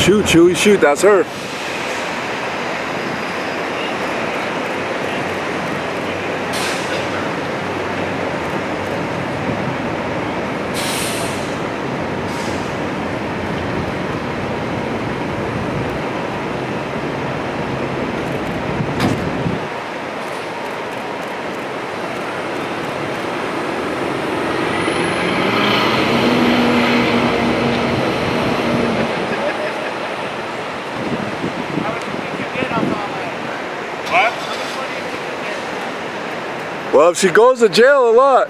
Shoot, Chewie, shoot, that's her. Well, if she goes to jail a lot.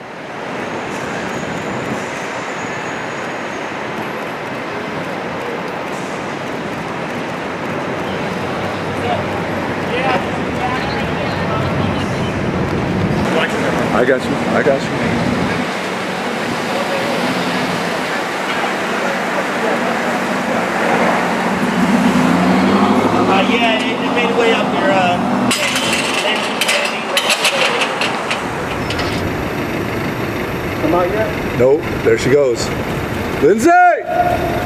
I got you. I got you. Yeah, it made its way up there. Come out yet? Nope. There she goes. Lindsay!